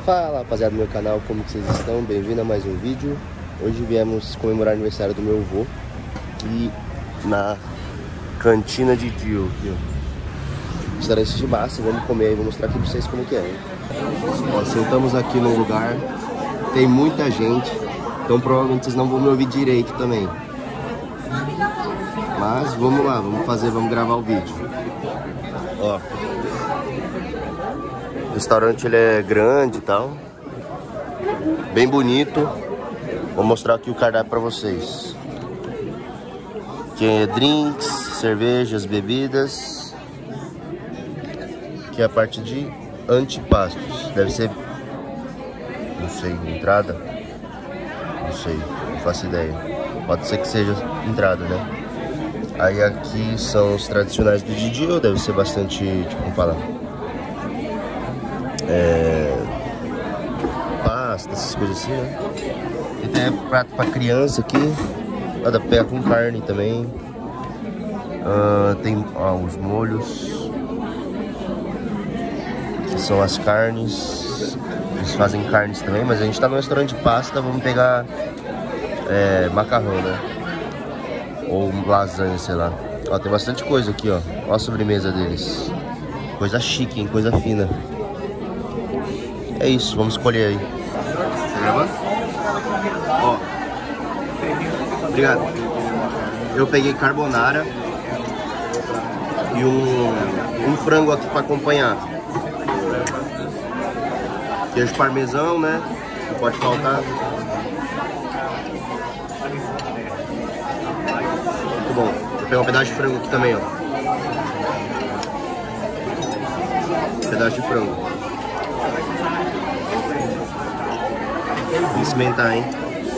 Fala rapaziada do meu canal, como que vocês estão? Bem-vindo a mais um vídeo. Hoje viemos comemorar o aniversário do meu avô e na cantina de Dio aqui, ó. Restaurante de massa, vamos comer aí, vou mostrar aqui pra vocês como que é, hein? Ó, sentamos aqui num lugar, tem muita gente, então provavelmente vocês não vão me ouvir direito também. Mas vamos lá, vamos gravar o vídeo. Ó, o restaurante ele é grande e tal, bem bonito. Vou mostrar aqui o cardápio pra vocês. Aqui é drinks, cervejas, bebidas. Aqui é a parte de antepastos. Deve ser, não sei, entrada? Não sei, não faço ideia. Pode ser que seja entrada, né? Aí aqui são os tradicionais do Didio, deve ser bastante, tipo, como falar? Pasta, essas coisas assim, né? E tem prato pra criança aqui. Dá pra pegar com carne também. Tem os molhos. Que são as carnes. Eles fazem carnes também, mas a gente tá no restaurante de pasta. Vamos pegar macarrão, né? Ou lasanha, sei lá. Ó, tem bastante coisa aqui, ó. Ó a sobremesa deles. Coisa chique, hein? Coisa fina. É isso, vamos escolher aí. Tá gravando? Ó. Obrigado. Eu peguei carbonara e um frango aqui pra acompanhar. Queijo parmesão, né? Não pode faltar. Muito bom. Vou pegar um pedaço de frango aqui também, ó. Um pedaço de frango. Vamos experimentar, hein?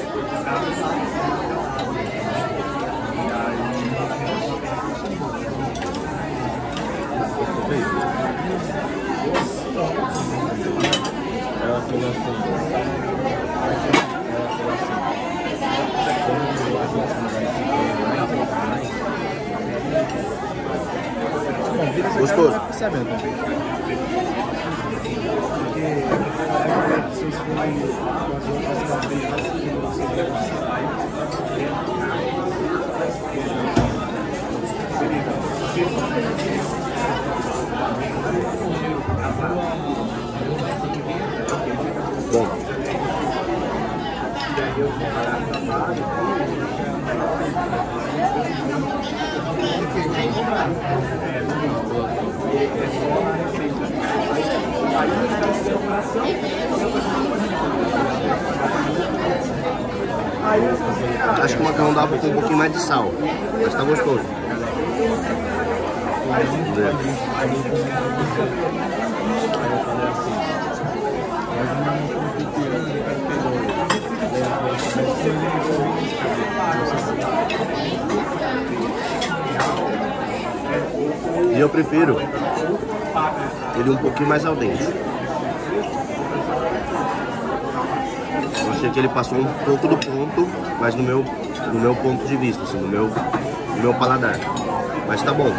Gostoso. Bom. Acho que o macarrão dava com um pouquinho mais de sal, mas tá gostoso. Vamos ver. E eu prefiro ele um pouquinho mais al dente. Eu achei que ele passou um pouco do ponto, mas no meu ponto de vista, assim, no meu paladar. Mas tá bom.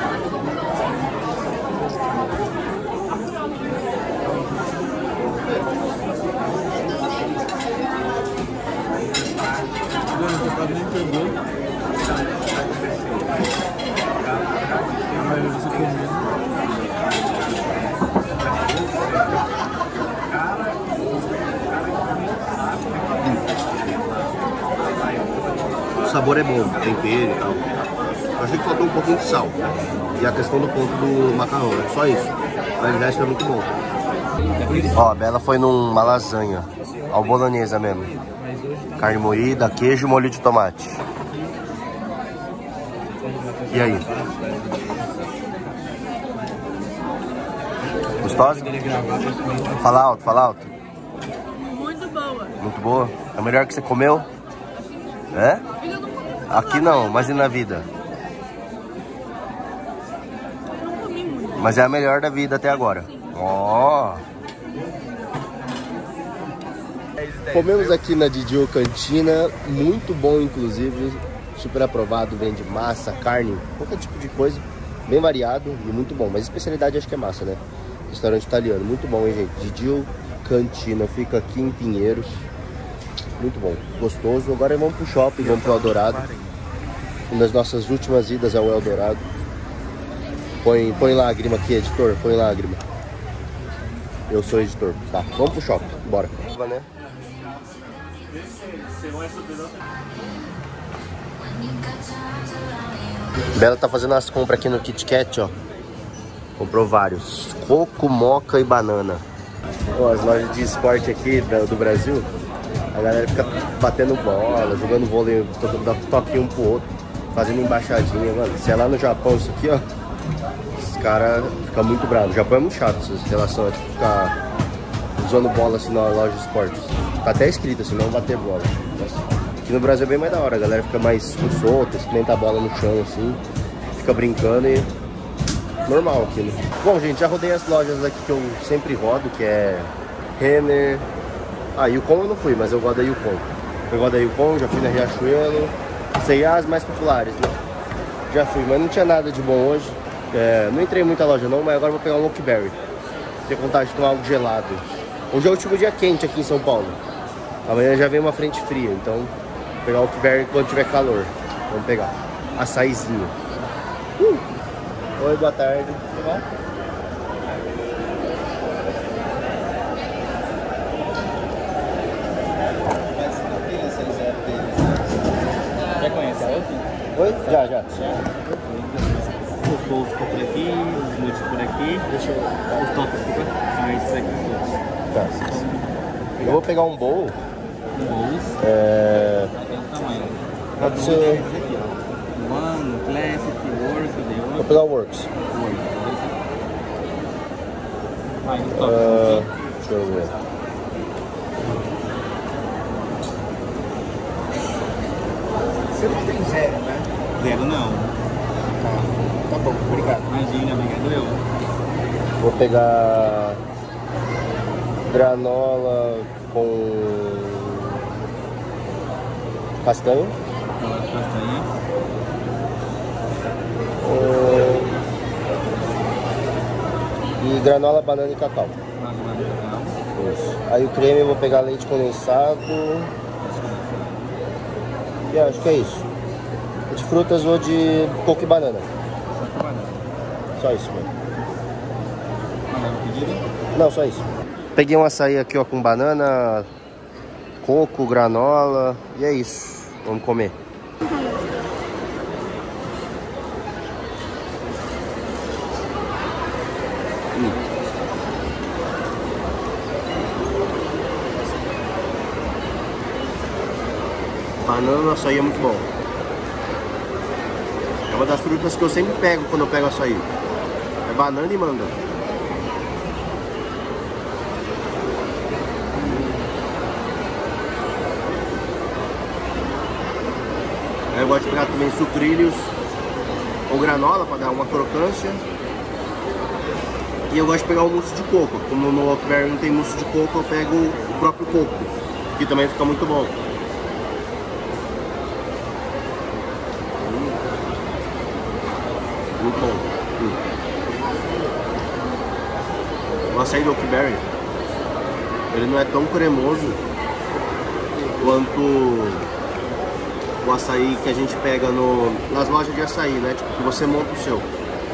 O sabor é bom, tempero e tal. Eu achei que faltou um pouquinho de sal. E a questão do ponto do macarrão, é só isso. Mas o resto é muito bom. Ó, a Bela foi numa lasanha. Ó, bolonhesa mesmo. Carne moída, queijo e molho de tomate. E aí? Gostosa? Fala alto, fala alto. Muito boa. Muito boa? É a melhor que você comeu? É? Aqui não, mas e na vida? Eu não comi muito. Mas é a melhor da vida até agora. Ó! Comemos aqui na Didio Cantina, muito bom inclusive, super aprovado, vende massa, carne, qualquer tipo de coisa, bem variado e muito bom, mas a especialidade acho que é massa, né? Restaurante italiano, muito bom, hein, gente? Didio cantina, fica aqui em Pinheiros. Muito bom, gostoso. Agora vamos pro shopping, vamos pro Eldorado. Uma das nossas últimas idas ao Eldorado. Põe lágrima aqui, editor, põe lágrima. Eu sou editor. Tá, vamos pro shopping, bora. Né? Bela tá fazendo as compras aqui no Kit Kat, ó. Comprou vários. Coco, moca e banana. Ó, as lojas de esporte aqui do Brasil, a galera fica batendo bola, jogando vôlei, dando toque um pro outro, fazendo embaixadinha, mano. Se é lá no Japão isso aqui, ó, os caras ficam muito bravos. O Japão é muito chato essa relação, tipo, ficar usando bola assim na loja de esportes. Tá até escrito assim, não bater bola. Nossa. Aqui no Brasil é bem mais da hora, a galera fica mais solta, experimenta a bola no chão assim, fica brincando e normal aqui, né? Bom, gente, já rodei as lojas aqui que eu sempre rodo, que é Renner. Ah, Yukon eu não fui, mas eu gosto da Yukon. Eu gosto da Yukon, já fui na Riachuelo. C&A as mais populares, né? Já fui, mas não tinha nada de bom hoje. Não entrei em muita loja não, mas agora eu vou pegar um Oakberry. Tenho vontade de tomar algo gelado. Hoje é o último dia quente aqui em São Paulo. Amanhã já vem uma frente fria, então vou pegar o Oakberry quando tiver calor. Vamos pegar. Açaizinho. Oi, boa tarde. Tudo bom? Já conhece a outra? Oi? Já. Os bowls ficam por aqui, os nudes por aqui, os tops ficam são esses aqui todos. Tá. Eu vou pegar um bowl. Bowls, aquele tamanho. Pode ser. One, Classic, Works, cadê o Vou outro? pegar o Works. Aí os tops aqui. Deixa eu ver. Você não tem zero, né? Zero não. Tá bom, obrigado. Imagina, obrigado eu. Vou pegar granola com castanha. Coloca castanha. E granola, banana e cacau. Isso. Aí o creme eu vou pegar leite condensado. E acho que é isso. De frutas ou de coco e banana. Só isso, mano. Mandava o pedido? Não, só isso. Peguei um açaí aqui, ó, com banana, coco, granola. E é isso. Vamos comer. Banana no açaí é muito bom. É uma das frutas que eu sempre pego quando eu pego açaí. É banana e manga. Aí eu gosto de pegar também sucrilhos ou granola para dar uma crocância. E eu gosto de pegar o mousse de coco. Como no Oakberry não tem mousse de coco, eu pego o próprio coco, que também fica muito bom. Muito bom. O açaí do Oakberry, ele não é tão cremoso quanto o açaí que a gente pega nas lojas de açaí, né? Tipo, que você monta o seu.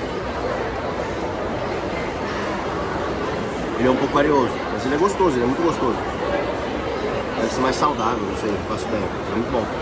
Ele é um pouco areoso, mas ele é gostoso, ele é muito gostoso. Deve ser mais saudável, não sei, não faço ideia. É muito bom.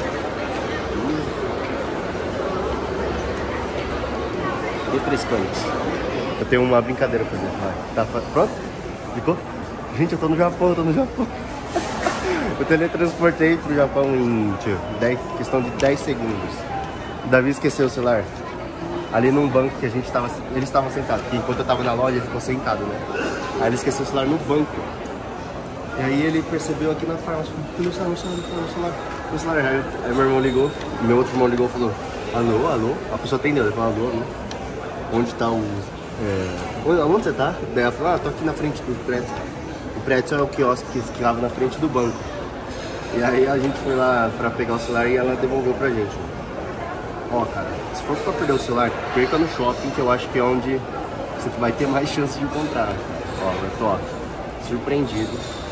Refrescante. Eu tenho uma brincadeira pra fazer. Vai. Tá pronto? Ficou? Gente, eu tô no Japão, Eu teletransportei pro Japão em questão de 10 segundos. O Davi esqueceu o celular ali num banco que eles estavam sentados. Porque enquanto eu tava na loja, ele ficou sentado, né? Aí ele esqueceu o celular no banco. E aí ele percebeu aqui na farmácia, meu celular. Aí meu irmão ligou, meu outro irmão ligou e falou, alô? A pessoa atendeu, ele falou, alô? Onde tá o... Onde você tá? Daí ela falou, tô aqui na frente do prédio. O prédio é o quiosque que ficava na frente do banco. E aí a gente foi lá pra pegar o celular e ela devolveu pra gente. Ó, cara, se for pra perder o celular, perca no shopping, que eu acho que é onde você vai ter mais chance de encontrar. Ó, eu tô surpreendido.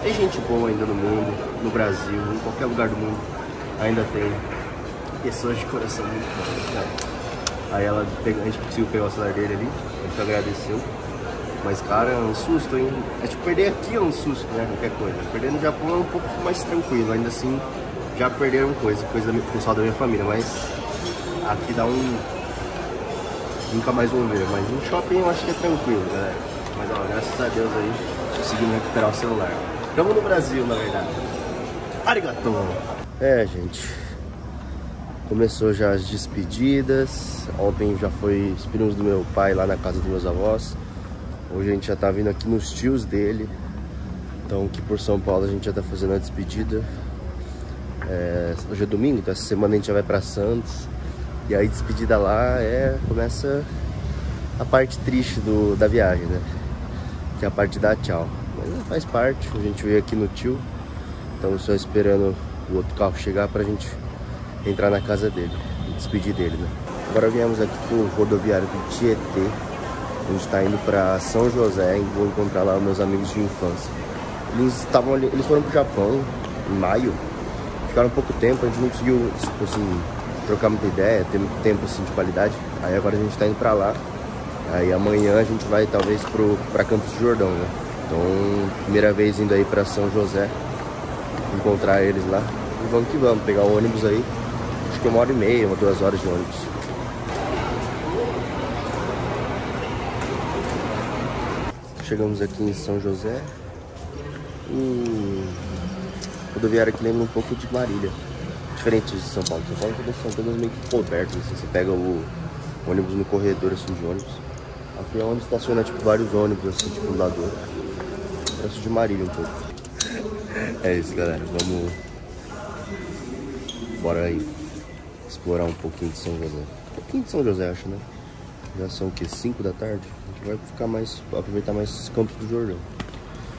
Tem gente boa ainda no mundo, no Brasil, em qualquer lugar do mundo. Ainda tem pessoas de coração muito bom, cara. Aí a gente conseguiu pegar o celular dele ali, a gente agradeceu. Mas, cara, é um susto, hein? É tipo, perder aqui é um susto, né? Qualquer coisa. Perder no Japão é um pouco mais tranquilo. Ainda assim, já perderam coisa do pessoal da minha família. Mas aqui dá um... Nunca mais vou ver. Mas no shopping eu acho que é tranquilo, galera. Mas, ó, graças a Deus aí, conseguimos recuperar o celular. Estamos no Brasil, na verdade. Arigato! É, gente. Começou já as despedidas. Ontem já foi os primos do meu pai lá na casa dos meus avós. Hoje a gente já tá vindo aqui nos tios dele. Então aqui por São Paulo a gente já tá fazendo a despedida. Hoje é domingo, então essa semana a gente já vai pra Santos. E aí despedida lá começa a parte triste da viagem, né? Que é a parte da tchau. Mas faz parte, a gente veio aqui no tio. Estamos só esperando o outro carro chegar pra gente entrar na casa dele e despedir dele, né? Agora viemos aqui pro rodoviário do Tietê. A gente tá indo pra São José e vou encontrar lá meus amigos de infância. Eles foram pro Japão em maio, ficaram pouco tempo, a gente não conseguiu, tipo assim, trocar muita ideia, ter muito tempo assim de qualidade. Aí agora a gente tá indo pra lá. Aí amanhã a gente vai talvez pra Campos do Jordão, né? Então, primeira vez indo aí pra São José, encontrar eles lá. E vamos que vamos, pegar o ônibus aí. Acho que 1h30, 2 horas de ônibus. Chegamos aqui em São José. O rodoviário aqui lembra um pouco de Marília. Diferente de São Paulo. São Paulo são todas meio que cobertas, assim. Você pega o ônibus no corredor assim, de ônibus. Aqui é onde estaciona tipo, vários ônibus assim, tipo um lado do outro. Parece de Marília um pouco. É isso, galera. Vamos... Bora aí explorar um pouquinho de São José. Um pouquinho de São José, acho, né? Já são o que? 5 da tarde? A gente vai ficar mais... aproveitar mais Campos do Jordão.